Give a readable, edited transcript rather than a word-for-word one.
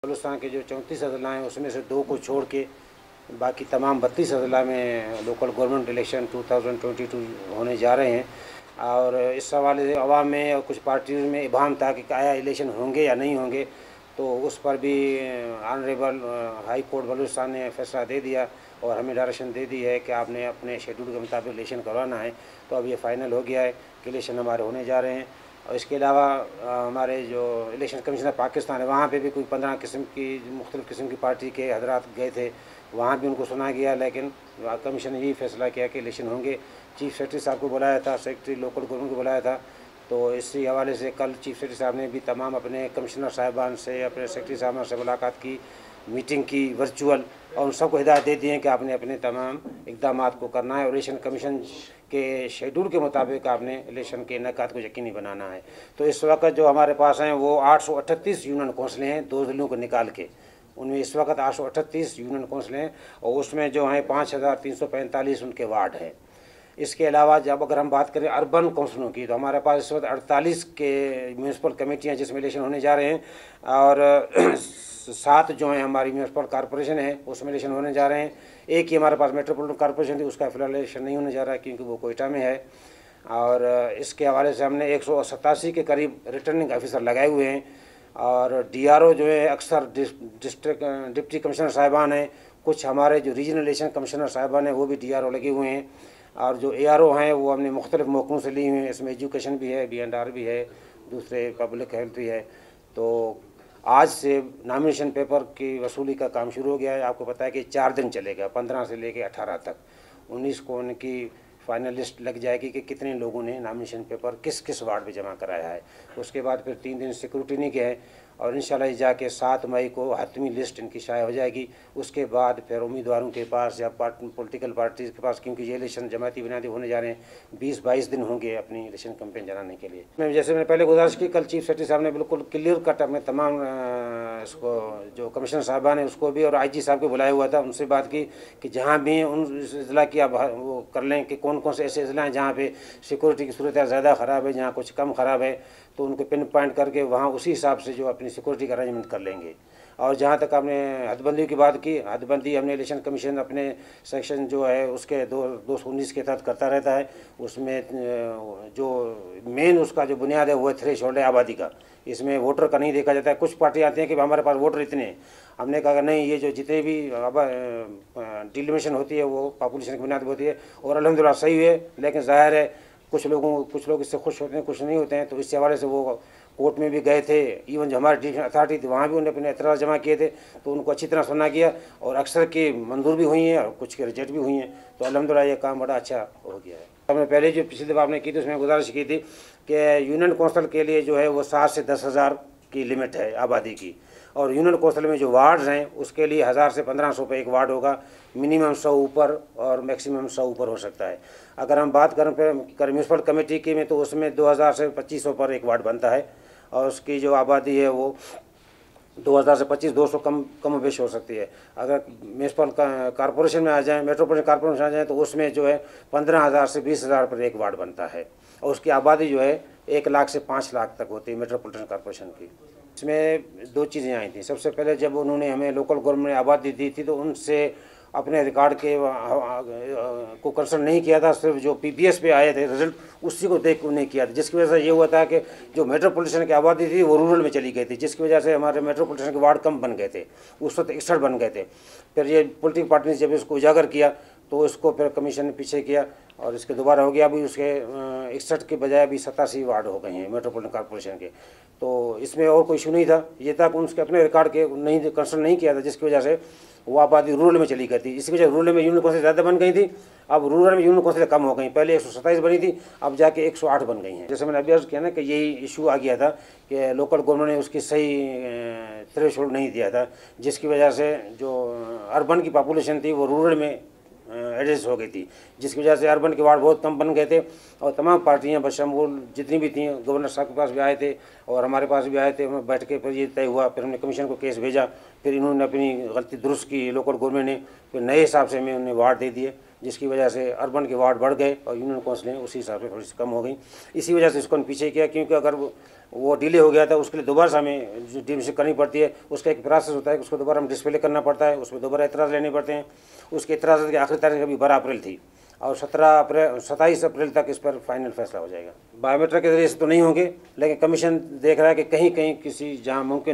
बलूचिस्तान के जो 34 अजला हैं उसमें से 2 को छोड़ के बाकी तमाम 32 अजला में लोकल गवर्नमेंट इलेक्शन 2022 होने जा रहे हैं। और इस हवाले से अवाम में और कुछ पार्टियों में इबाहम था कि आया इलेक्शन होंगे या नहीं होंगे, तो उस पर भी ऑनरेबल हाई कोर्ट बलूचिस्तान ने फैसला दे दिया और हमें डायरेक्शन दे दी है कि आपने अपने शेड्यूल के मुताबिक इलेक्शन करवाना है। तो अब ये फ़ाइनल हो गया है कि इलेक्शन हमारे होने जा रहे हैं। और इसके अलावा हमारे जो इलेक्शन कमीशनर पाकिस्तान है वहाँ पे भी कोई 15 किस्म की मुख्तलिफ़ किस्म की पार्टी के हजरात गए थे, वहाँ भी उनको सुना गया, लेकिन कमीशन ने यही फैसला किया कि इलेक्शन होंगे। चीफ सेक्रेटरी साहब को बुलाया था, सेक्रेटरी लोकल गवर्नमेंट को बुलाया था। तो इसी हवाले से कल चीफ सेक्रेटरी साहब ने भी तमाम अपने कमिश्नर साहिबान से, अपने सेक्रेटरी साहब से मुलाकात की, मीटिंग की वर्चुअल, और उन सबको हिदायत दे दी है कि आपने अपने तमाम इक़दाम को करना है और इलेक्शन कमीशन के शेड्यूल के मुताबिक आपने इलेक्शन के इनेकात को यकीनी बनाना है। तो इस वक्त जो हमारे पास हैं वो 838 यूनियन कौंसलें हैं, 2 ज़िलों को निकाल के। उनमें इस वक्त 838 यूनियन कौंसलें हैं और उसमें जो हैं 5345 उनके वार्ड हैं। इसके अलावा जब अगर हम बात करें अर्बन कौंसलों की, तो हमारे पास इस वक्त 48 के म्यूनसिपल कमेटियाँ जिसमें इलेक्शन होने जा रहे हैं, और 7 जो हैं हमारी म्यूनसिपल कॉरपोरेशन है उसमें इलेक्शन होने जा रहे हैं। एक ही हमारे पास मेट्रोपॉलिटन कॉरपोरेशन थी, उसका फिलहाल इलेक्शन नहीं होने जा रहा है क्योंकि वो कोयटा में है। और इसके हवाले से हमने 187 के करीब रिटर्निंग ऑफिसर लगाए हुए हैं, और DRO जो है अक्सर डिस्ट्रिक्ट डिप्टी कमिश्नर साहिबान हैं, कुछ हमारे जो रीजनल इलेक्शन कमिश्नर साहिबान हैं वो भी DRO लगे हुए हैं, और जो ARO हैं वो हमने मुख्तलिफ मौक़ों से ली हुई हैं। इसमें एजुकेशन भी है, B&R भी है, दूसरे पब्लिक हेल्थ भी है। तो आज से नॉमिनेशन पेपर की वसूली का काम शुरू हो गया है। आपको पता है कि 4 दिन चलेगा, 15 से लेकर 18 तक। 19 को उनकी फाइनल लिस्ट लग जाएगी कि कितने लोगों ने नॉमिनेशन पेपर किस किस वार्ड में जमा कराया है। उसके बाद फिर 3 दिन सिक्योरिटी के हैं, और इंशाल्लाह जाके 7 मई को हतमी लिस्ट इनकी शाया हो जाएगी। उसके बाद फिर उम्मीदवारों के पास या पॉलिटिकल पार्टीज़ के पास, क्योंकि ये इलेक्शन जमाती बुनियादी होने जा रहे हैं, 20-22 दिन होंगे अपनी इलेक्शन कैंपेन चलाने के लिए। जैसे मैंने पहले गुजारिश की, कल चीफ सेक्रेटरी साहब ने बिल्कुल क्लियर कट अपने तमाम इसको जो कमिश्नर साहबान हैं उसको भी और IG साहब को बुलाया हुआ था, उनसे बात की कि जहाँ भी उन ज़िला की आप वो कर लें कि कौन कौन से ऐसे ज़िला हैं जहाँ पे सिक्योरिटी की सूरत ज़्यादा ख़राब है, जहाँ कुछ कम ख़राब है, तो उनको पिन पॉइंट करके वहाँ उसी हिसाब से जो अपनी सिक्योरिटी का अरेंजमेंट कर लेंगे। और जहाँ तक आपने हदबंदी की बात की, हदबंदी हमने इलेक्शन कमीशन अपने सेक्शन जो है उसके 219 के तहत करता रहता है। उसमें जो मेन उसका जो बुनियाद है वो है थ्रेशोल्ड है आबादी का। इसमें वोटर का नहीं देखा जाता है। कुछ पार्टी आती हैं कि हमारे पास वोटर इतने हैं, हमने कहा नहीं, ये जो जितने भी डिलिमिशन होती है वो पॉपुलेशन की बुनियाद पर होती है, और अल्हम्दुलिल्लाह सही है। लेकिन ज़ाहिर है कुछ लोग इससे खुश होते हैं, कुछ नहीं होते हैं। तो इस हवाले से वो कोर्ट में भी गए थे, इवन जो हमारी डिवीजन अथॉरिटी थी वहाँ भी उन्होंने अपने एतराज़ जमा किए थे, तो उनको अच्छी तरह सुना गया और अक्सर की मंजूर भी हुई हैं और कुछ के रिजेक्ट भी हुई हैं। तो अल्हम्दुलिल्लाह ये काम बड़ा अच्छा हो गया है। हमने पहले जो पिछली दफ़ा आपने की थी उसमें गुजारिश की थी कि यूनियन कौंसिल के लिए जो है वो 7 से 10 हज़ार की लिमिट है आबादी की, और यूनियन कौंसिल में जो वार्ड्स हैं उसके लिए 1000 से 1500 पे एक वार्ड होगा, मिनिमम 100 ऊपर और मैक्सिमम 100 ऊपर हो सकता है। अगर हम बात करें म्यूनसिपल कमेटी की में, तो उसमें 2000 से 2500 पर एक वार्ड बनता है, और उसकी जो आबादी है वो 2000 से 2500 कम बेश हो सकती है। अगर म्यूनसिपल कॉरपोरेशन में आ जाएँ, मेट्रोपॉलिटन कॉरपोरेशन में आ जाएँ, तो उसमें जो है 15000 से 20000 पर एक वार्ड बनता है, और उसकी आबादी जो है 1 लाख से 5 लाख तक होती है मेट्रोपॉलिटन कॉरपोरेशन की। इसमें 2 चीज़ें आई थी। सबसे पहले जब उन्होंने हमें लोकल गवर्नमेंट ने आबादी दी थी तो उनसे अपने रिकॉर्ड के को कंसल्ट नहीं किया था, सिर्फ जो PPS पे आए थे रिजल्ट उसी को देख उन्हें किया था, जिसकी वजह से ये हुआ था कि जो मेट्रोपॉलिटन की आबादी थी वो रूरल में चली गई थी, जिसकी वजह से हमारे मेट्रोपॉलिटन के वार्ड कम बन गए थे। उस वक्त 61 बन गए थे। फिर ये पॉलिटिकल पार्टी ने जब इसको उजागर किया तो इसको फिर कमीशन ने पीछे किया और इसके दोबारा हो गया। अभी उसके 61 के बजाय अभी 87 वार्ड हो गए हैं मेट्रोपॉलिटन कॉरपोरेशन के। तो इसमें और कोई इशू नहीं था, ये था कि उसके अपने रिकॉर्ड के नहीं कंसल्ट नहीं किया था, जिसकी वजह से वो आबादी रूरल में चली गई थी। इसकी वजह रूरल में यूनियन कौंसिल ज़्यादा बन गई थी, अब रूरल में यूनियन कौंसिल कम हो गई। पहले 127 बनी थी, अब जाके 108 बन गई हैं। जैसे मैंने अभी अर्ज़ किया ना कि यही इशू आ गया था कि लोकल गवर्नमेंट ने उसकी सही थ्रेशोल्ड नहीं दिया था, जिसकी वजह से जो अर्बन की पॉपुलेशन थी वो रूरल में एडजस्ट हो गई थी, जिसकी वजह से अर्बन के वार्ड बहुत कम बन गए थे। और तमाम पार्टियां बशमूल जितनी भी थी, गवर्नर साहब के पास भी आए थे और हमारे पास भी आए थे। हमें बैठ के फिर ये तय हुआ, फिर हमने कमीशन को केस भेजा, फिर इन्होंने अपनी गलती दुरुस्त की लोकल गवर्नमेंट ने, फिर नए हिसाब से हमें उन्हें वार्ड दे दिए, जिसकी वजह से अर्बन के वार्ड बढ़ गए और यूनियन काउंसिलें उसी हिसाब से थोड़ी सी कम हो गई। इसी वजह से इसको पीछे किया, क्योंकि अगर वो डिले हो गया था उसके लिए दोबारा से हमें जो डिस्प्ले करनी पड़ती है, उसका एक प्रोसेस होता है, उसको दोबारा हम डिस्प्ले करना पड़ता है, उसमें दोबारा एतराज़ लेने पड़ते हैं। उसके एतराज़ की आखिरी तारीख अभी 12 अप्रैल थी और 27 अप्रैल तक इस पर फाइनल फैसला हो जाएगा। बायोमेट्रिक के जरिए से तो नहीं होंगे, लेकिन कमीशन देख रहा है कि कहीं कहीं किसी जहाँ मुमकिन